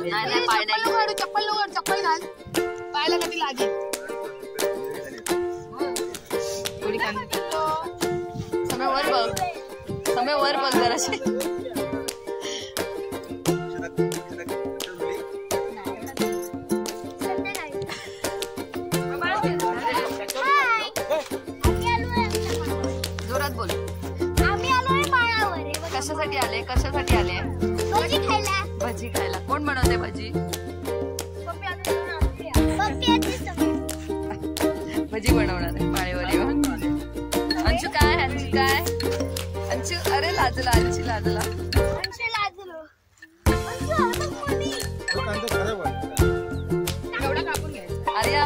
नाही पाय नाही चप्पल घाल पायला कधी लागेल समय वर बघ जराशी जोरात बोल कशासाठी आले भजी खायला कोण बनवते भजी भजी बनवणार आहे माळेवर येऊन अंशू काय अंशू अरे लाजला अंशू लाजला एवढा कापून घ्यायचा आर्या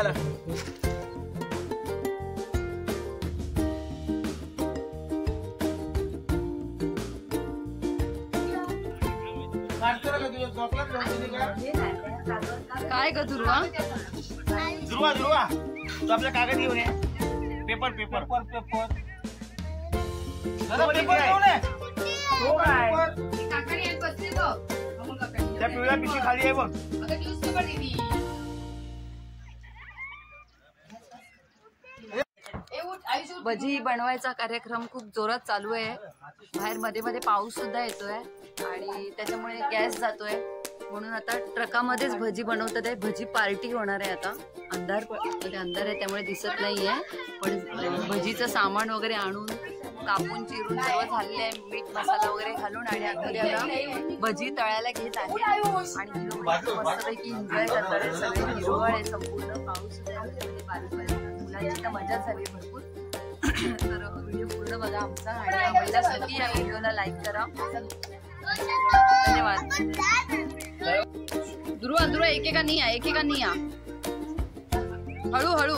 झालं. काय ग ध्रुवा? ध्रुवा ध्रुवा तू आपला कागद घेऊन ये. पेपर पेपर पेपर पेपर घेऊन ये. तो काय त्या पिवळ्या पिशवी खाली आहे बघ. भजी बनवायचा कार्यक्रम खूप जोरात चालू आहे. बाहेर मध्ये मध्ये पाऊस सुद्धा येतोय आणि त्याच्यामुळे गॅस जातोय, म्हणून आता ट्रकामध्येच भजी बनवतात आहे. भजी पार्टी होणार आहे. आता अंधार आहे त्यामुळे दिसत नाहीये, पण भजीचं सामान वगैरे आणून कापून चिरून सर्व झालेलं आहे. मीठ मसाला वगैरे घालून आणि आता भजी तळायला घेत आहे आणि मस्तपैकी एन्जॉय करतात आहे. सगळे हिरवळ आहे, संपूर्ण पाऊस मुलांची तर मजा झाली भरपूर. तर व्हिडिओ पूर्ण बघा आमचा आणि आवडल्यासाठी या व्हिडिओला लाईक करा. धन्यवाद. ध्रुवा ध्रुवा एकेका नाही या हळूहळू.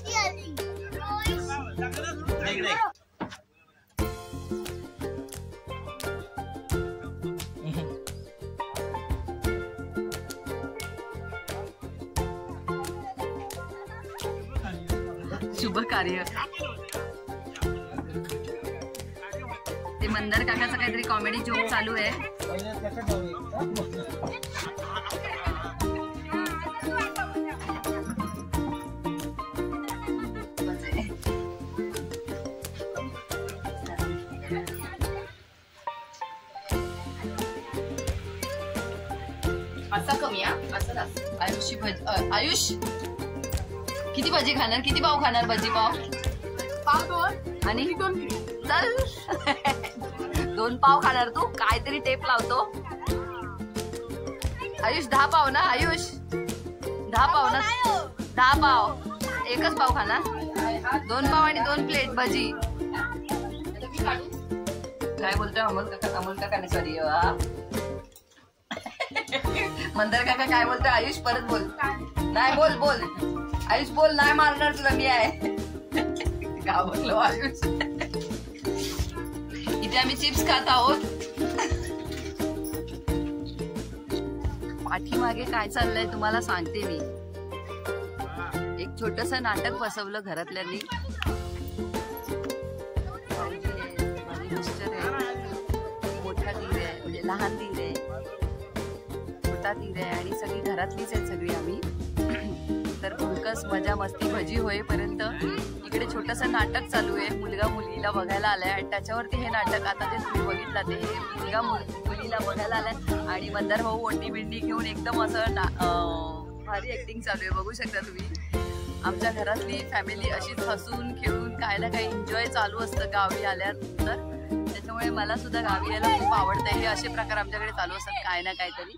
शुभ कार्य. ते मंदार काकाचा काहीतरी कॉमेडी जोक चालू आहे. असा कमी आयुषी भजी. आयुष किती भजी खाणार? किती पाव खाणार? भजी पाव 2 आणि 2 चल 2 पाव खाणार तू? काहीतरी टेप लावतो. आयुष 10 पाव ना? आयुष 10 पाव ना? 10 पाव. एकच पाव खाणार? 2 पाव आणि 2 प्लेट भजी. काय बोलतोय अमोल काकाने? सॉरी मंदार काका काय बोलतोय? आयुष परत बोल. नाही बोल आयुष बोल. नाही मारणार तुला मी आहे. का बोललो आयुष? इथे आम्ही चिप्स खात आहोत. पाठीमागे काय चाललंय तुम्हाला सांगते मी. एक छोटस नाटक बसवलं घरातल्यांनी. माझी मिस्टर आहे, मोठा धीर आहे म्हणजे लहान धीर आहे, मोठा धीर आहे आणि सगळी घरातलीच आहेत सगळी आम्ही. तर भुरकस मजा मस्ती भजी होईपर्यंत इकडे छोटंसं नाटक चालू आहे. मुलगा मुलीला बघायला आलाय आणि त्याच्यावरती हे नाटक आता जे तुम्ही बघितलं ते मुलगा मुलीला बघायला आलाय आणि मंदार भाऊ ओंडी बिंडी घेऊन एकदम असं भारी ऍक्टिंग चालू आहे. बघू शकता तुम्ही. आमच्या घरातली फॅमिली अशीच हसून खेळून काय ना काही एन्जॉय चालू असतं गावी आल्यानंतर. त्याच्यामुळे मला सुद्धा गावी यायला खूप आवडतं. हे असे प्रकार आमच्याकडे चालू असतात काय ना काहीतरी.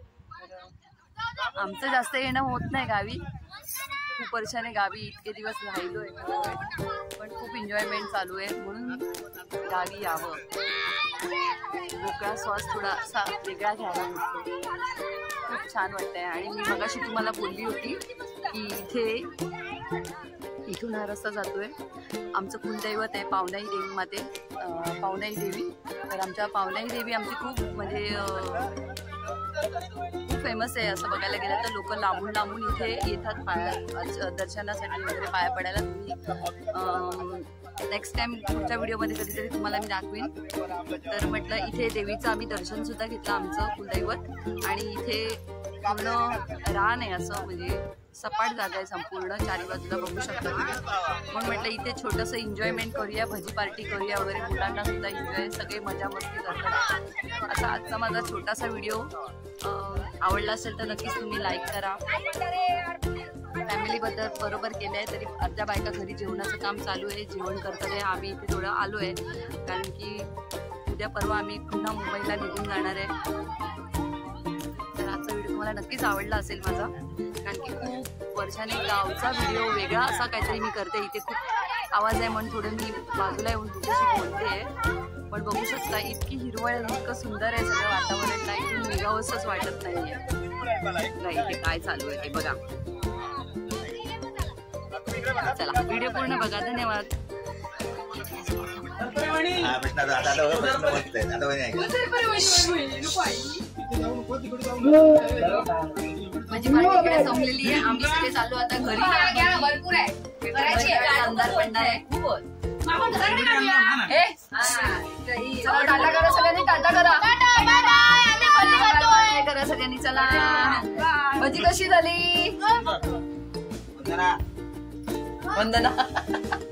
आमचं जास्त येणं होत नाही गावी. खूप वर्षाने गावी इतके दिवस राहिलोय, पण खूप एन्जॉयमेंट चालू आहे म्हणून गावी यावं. मोकळा श्वास थोडासा वेगळा घ्यायला मिळतो. खूप छान वाटतंय. आणि मी मगाशी तुम्हाला बोलली होती की इथून हा रस्ता जातोय. आमचं कुलदैवत आहे पावनाई देवी माते, पावनाई देवी. तर आमच्या पावनाई देवी आमची खूप म्हणजे खूप फेमस आहे. असं बघायला गेलं तर लोक लांबून लांबून इथे येतात पाया दर्शनासाठी वगैरे पाया पडायला. तुम्ही नेक्स्ट टाइम पुढच्या व्हिडिओमध्ये कधीतरी तुम्हाला मी दाखवीन. तर म्हटलं इथे देवीचं आम्ही दर्शन सुद्धा घेतलं, आमचं कुलदैवत. आणि इथे पूर्ण रान आहे असं म्हणजे सपाट जागा आहे संपूर्ण चारी बाजूला बघू शकता तुम्ही. म्हणून म्हटलं इथे छोटंसं एन्जॉयमेंट करूया, भजी पार्टी करूया वगैरे. मुलांना सुद्धा एन्जॉय, सगळे मजा मस्ती करतात. असा आजचा माझा छोटासा व्हिडिओ आवडला असेल तर नक्कीच तुम्ही लाईक करा. फॅमिलीबद्दल बरोबर केलं आहे. तरी अर्ध्या बायका घरी जेवणाचं काम चालू आहे, जेवण करतात आहे. आम्ही इथे थोडं आलो आहे कारण की उद्या परवा आम्ही पुन्हा मुंबईला निघून जाणार आहे. तर आजचा व्हिडिओ तुम्हाला नक्कीच आवडला असेल माझा, कारण की खूप वर्षाने गावचा व्हिडिओ वेगळा असा काहीतरी मी करते. इथे खूप आवाज आहे म्हणून थोडं मी बाजूला येऊन तुमच्याशी बोलते आहे. पण बघू शकता इतकी हिरवळ आहे, इतकं सुंदर आहे सगळं वातावरण. नाही इथून निघावंसंच वाटत नाहीये. इथे काय चालू आहे ते बघा. चला व्हिडिओ पूर्ण बघा. धन्यवाद. माझी पार्टी इकडे संपलेली आहे. आम्ही सगळे चाललो आता घरी. भरपूर आहे अंधार पडणार आहे खूपच. टाटा करा सगळ्यांनी, टाटा करा करा सगळ्यांनी. चला भजी कशी झाली? वंदना.